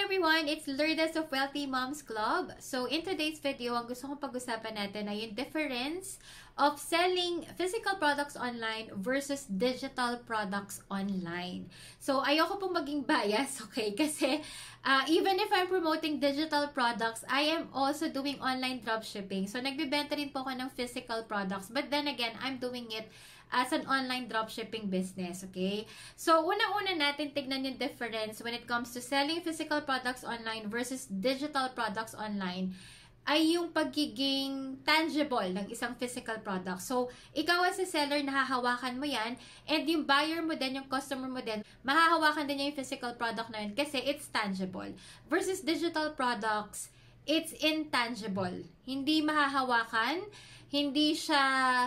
everyone! It's Lourdes of Wealthy Moms Club. So, in today's video, ang gusto kong pag-usapan natin ay yung difference of selling physical products online versus digital products online. So, ayoko pong maging bias, okay? Kasi, even if I'm promoting digital products, I am also doing online dropshipping. So, nagbibenta rin po ako ng physical products. But then again, I'm doing it as an online dropshipping business, okay? So, unang-una natin tignan yung difference when it comes to selling physical products online versus digital products online ay yung pagiging tangible ng isang physical product. So, ikaw as a seller, nahahawakan mo yan, and yung buyer mo din, yung customer mo din, mahahawakan din niya yung physical product na yun kasi it's tangible. Versus digital products, it's intangible. Hindi mahahawakan, hindi siya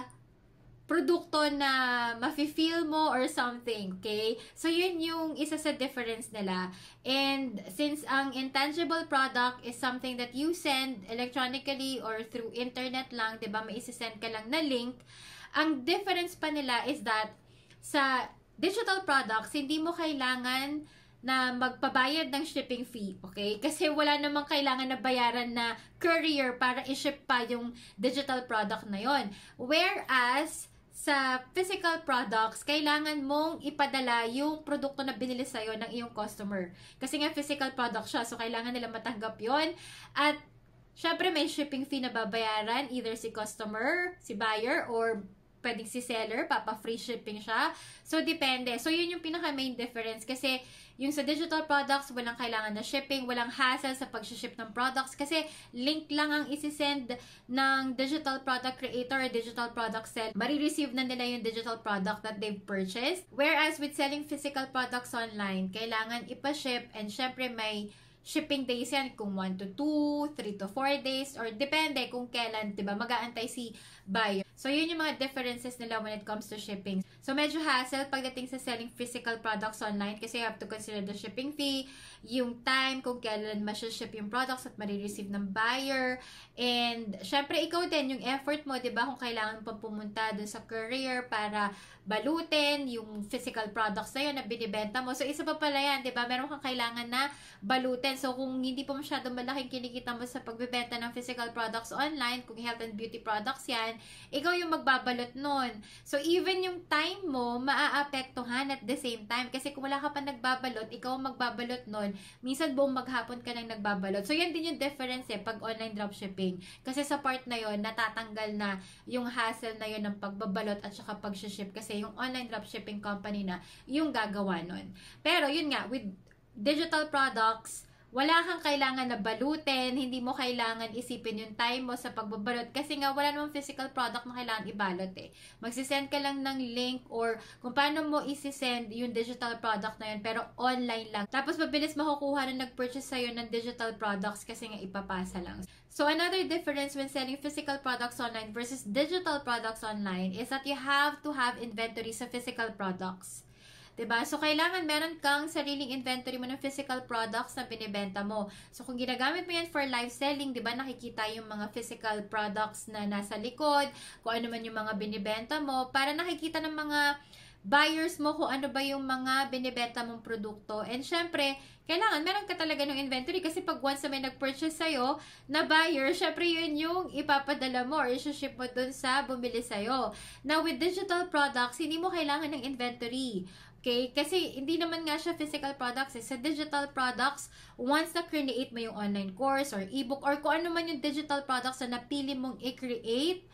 produkto na mafe-feel mo or something, okay? So, yun yung isa sa difference nila. And since ang intangible product is something that you send electronically or through internet lang, diba? May isi-send ka lang na link. Ang difference pa nila is that sa digital products, hindi mo kailangan na magpabayad ng shipping fee, okay? Kasi wala namang kailangan na bayaran na courier para i-ship pa yung digital product na yon. Whereas, sa physical products, kailangan mong ipadala yung produkto na binili sa'yo ng iyong customer. Kasi nga physical product siya, so kailangan nila matanggap yon. At syempre may shipping fee na babayaran, either si customer, si buyer, or pwedeng si seller, free shipping siya. So, depende. So, yun yung pinaka-main difference. Kasi, yung sa digital products, walang kailangan na shipping, walang hassle sa pag-ship ng products. Kasi, link lang ang isi-send ng digital product creator or digital product seller. Marireceive na nila yung digital product that they've purchased. Whereas, with selling physical products online, kailangan ipa-ship and syempre may shipping days yan kung 1 to 2, 3 to 4 days, or depende kung kailan, diba, mag-aantay si buyer. So, yun yung mga differences nila when it comes to shipping. So, medyo hassle pagdating sa selling physical products online kasi you have to consider the shipping fee, yung time kung kailan ma-ship yung products at marireceive ng buyer, and syempre, ikaw din, yung effort mo, diba, kung kailangan pa pumunta dun sa courier para balutin yung physical products na yun na binibenta mo. So, isa pa pala yan, diba, meron kang kailangan na balutin. So, kung hindi pa masyadong malaking kinikita mo sa pagbebenta ng physical products online, kung health and beauty products yan, ikaw yung magbabalot nun. So, even yung time mo, maaapektuhan at the same time. Kasi kung wala ka pa nagbabalot, ikaw ang magbabalot nun, minsan buong maghapon ka nang nagbabalot. So, yan din yung difference pag online dropshipping. Kasi sa part na yon natatanggal na yung hassle na yon ng pagbabalot at saka pag-ship. Kasi yung online dropshipping company na yung gagawa nun. Pero, yun nga, with digital products, wala kang kailangan na balutin, hindi mo kailangan isipin yung time mo sa pagbabalot kasi nga wala namang physical product na kailangan ibalot eh. Magsisend ka lang ng link or kung paano mo isisend yung digital product na yun pero online lang. Tapos mabilis makukuha na nag-purchase sa'yo ng digital products kasi nga ipapasa lang. So another difference when selling physical products online versus digital products online is that you have to have inventory sa physical products. Diba? So, kailangan meron kang sariling inventory mo ng physical products na binibenta mo. So, kung ginagamit mo yan for live selling, diba, nakikita yung mga physical products na nasa likod, kung ano man yung mga binibenta mo, para nakikita ng mga buyers mo kung ano ba yung mga binibenta mong produkto. And syempre, kailangan meron ka talaga ng inventory kasi pag once na may nag-purchase sa'yo na buyer, syempre yun yung ipapadala mo or i-ship mo dun sa bumili sa'yo. Now, with digital products, hindi mo kailangan ng inventory. Okay? Kasi hindi naman nga siya physical products. Sa digital products, once na create mo yung online course or ebook or kung ano man yung digital products na napili mong i-create,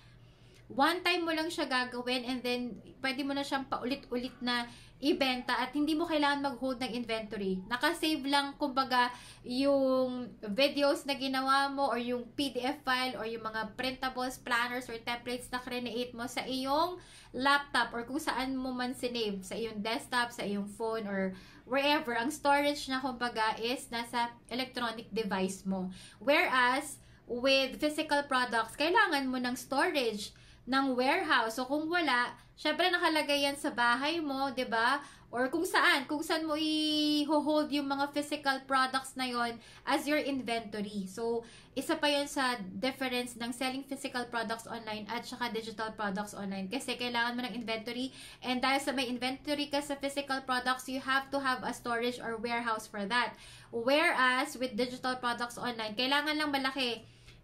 one time mo lang siya gagawin and then pwede mo na siyang paulit-ulit na ibenta at hindi mo kailangan mag-hold ng inventory. Nakasave lang kumbaga yung videos na ginawa mo or yung PDF file or yung mga printables, planners or templates na create mo sa iyong laptop or kung saan mo man sinave, sa iyong desktop, sa iyong phone or wherever. Ang storage na kumbaga is nasa electronic device mo. Whereas with physical products, kailangan mo ng storage ng warehouse. So, kung wala, syempre nakalagay yan sa bahay mo, 'di ba? Or kung saan mo i-hold yung mga physical products na yon as your inventory. So, isa pa yon sa difference ng selling physical products online at saka digital products online. Kasi kailangan mo ng inventory, and dahil sa may inventory ka sa physical products, you have to have a storage or warehouse for that. Whereas, with digital products online, kailangan lang malaki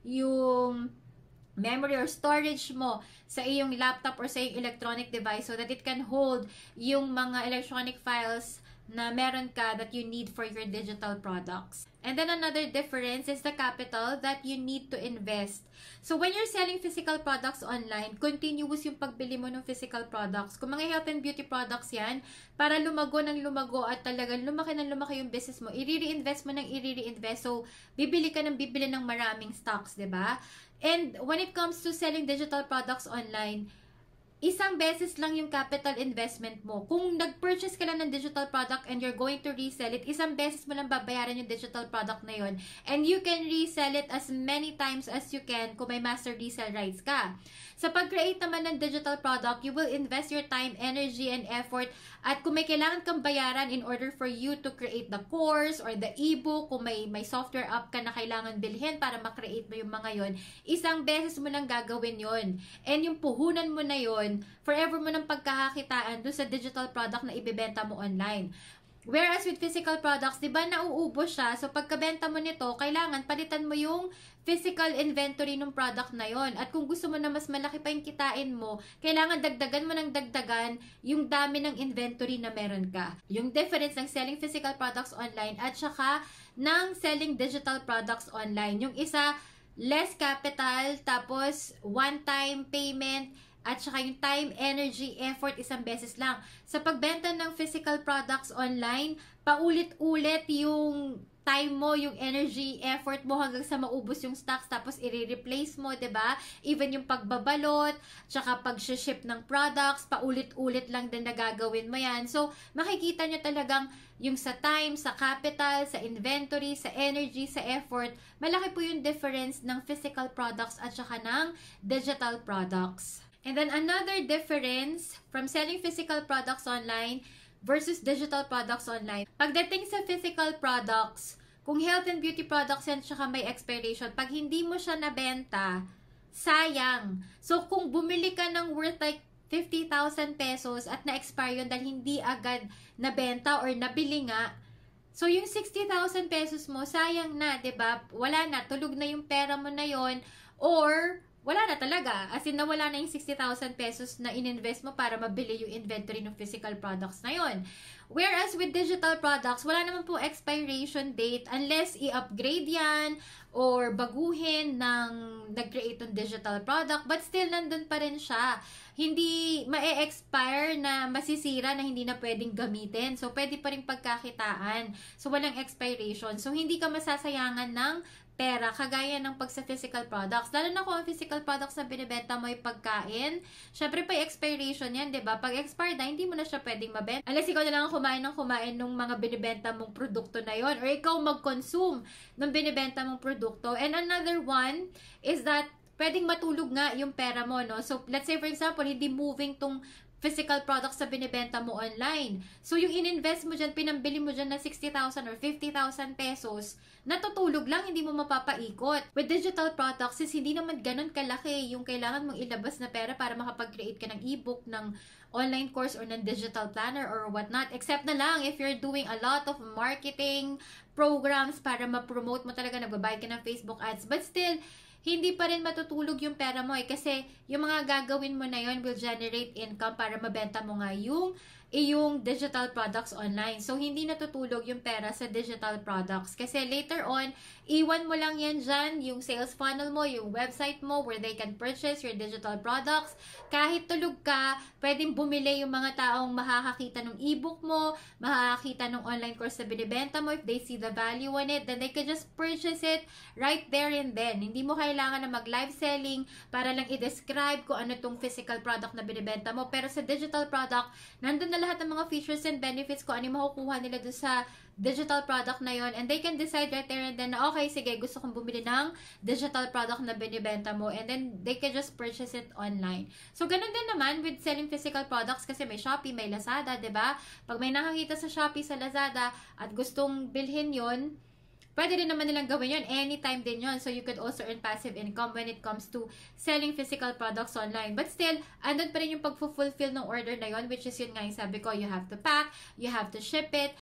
yung memory or storage mo sa iyong laptop or sa iyong electronic device so that it can hold yung mga electronic files na meron ka that you need for your digital products. And then another difference is the capital that you need to invest. So when you're selling physical products online, continuous yung pagbili mo ng physical products. Kung mga health and beauty products yan, para lumago ng lumago at talagang lumaki ng lumaki yung business mo, i-reinvest mo ng i-reinvest. So bibili ka ng bibili ng maraming stocks, 'di ba? And when it comes to selling digital products online, isang beses lang yung capital investment mo. Kung nag-purchase ka lang ng digital product and you're going to resell it, isang beses mo lang babayaran yung digital product na yun. And you can resell it as many times as you can kung may master resell rights ka. Sa pag-create naman ng digital product, you will invest your time, energy, and effort. At kung may kailangan kang bayaran in order for you to create the course or the ebook, kung may software app ka na kailangan bilhin para makreate mo yung mga yon, isang beses mo lang gagawin yon. And yung puhunan mo na yon, forever mo ng pagkakakitaan doon sa digital product na ibebenta mo online. Whereas with physical products, di ba nauubos siya? So pagkabenta mo nito, kailangan palitan mo yung physical inventory ng product na yon. At kung gusto mo na mas malaki pa yung kitain mo, kailangan dagdagan mo ng dagdagan yung dami ng inventory na meron ka. Yung difference ng selling physical products online at saka ng selling digital products online. Yung isa, less capital, tapos one-time payment, at saka yung time, energy, effort, isang beses lang. Sa pagbenta ng physical products online, paulit-ulit yung time mo, yung energy, effort mo hanggang sa maubos yung stocks, tapos i-replace mo, 'di ba? Even yung pagbabalot, tsaka pag-ship ng products, paulit-ulit lang din nagagawin mo yan. So, makikita nyo talagang yung sa time, sa capital, sa inventory, sa energy, sa effort, malaki po yung difference ng physical products at saka ng digital products. And then another difference from selling physical products online versus digital products online. Pagdating sa physical products, kung health and beauty products yan tsaka may expiration, pag hindi mo siya nabenta, sayang. So kung bumili ka ng worth like 50,000 pesos at na-expire yun dahil hindi agad nabenta or nabili nga, so yung 60,000 pesos mo, sayang na, 'di ba? Wala na, tulog na yung pera mo na yon, or wala na talaga. As in, nawala na yung 60,000 pesos na ininvest mo para mabili yung inventory ng physical products na yon. Whereas with digital products, wala naman po expiration date unless i-upgrade yan or baguhin ng nag-create ng digital product. But still, nandun pa rin siya. Hindi ma-expire na masisira na hindi na pwedeng gamitin. So, pwede pa rin pagkakitaan. So, walang expiration. So, hindi ka masasayangan ng pera, kagaya ng pag sa physical products. Lalo na kung ang physical products na binibenta mo ay pagkain, syempre pa expiration yan, 'di ba? Pag expired na, hindi mo na siya pwedeng mabenta. Unless ikaw na lang kumain ng mga binibenta mong produkto na yon, or ikaw mag-consume ng binibenta mong produkto. And another one is that pwedeng matulog nga yung pera mo, no? So, let's say for example, hindi moving tong physical products na binibenta mo online. So, yung ininvest mo dyan, pinambili mo dyan na 60,000 or 50,000 pesos, natutulog lang, hindi mo mapapaikot. With digital products, is hindi naman ganun kalaki yung kailangan mong ilabas na pera para makapag-create ka ng ebook, ng online course, or ng digital planner, or whatnot. Except na lang, if you're doing a lot of marketing programs para ma-promote mo talaga, nagbabayad ka ng Facebook ads. But still, hindi pa rin matutulog yung pera mo kasi yung mga gagawin mo na yon will generate income para mabenta mo nga yung digital products online. So, hindi natutulog yung pera sa digital products. Kasi later on, iwan mo lang yan dyan, yung sales funnel mo, yung website mo, where they can purchase your digital products. Kahit tulog ka, pwedeng bumili yung mga taong makakakita ng ebook mo, makakakita ng online course na binibenta mo. If they see the value in it, then they can just purchase it right there and then. Hindi mo kailangan na mag-live selling para lang i-describe kung ano tong physical product na binibenta mo. Pero sa digital product, nandun na lahat ng mga features and benefits ko, ano yung makukuha nila doon sa digital product na yon, and they can decide right there and then na okay, sige, gusto kong bumili ng digital product na binibenta mo, and then they can just purchase it online. So, ganun din naman with selling physical products kasi may Shopee, may Lazada, 'di ba? Pag may nakakita sa Shopee, sa Lazada at gustong bilhin yon, pwede rin naman nilang gawin yun. Anytime din yun. So, you could also earn passive income when it comes to selling physical products online. But still, andun pa rin yung pag-fulfill ng order na yun, which is yun nga yung sabi ko, you have to pack, you have to ship it,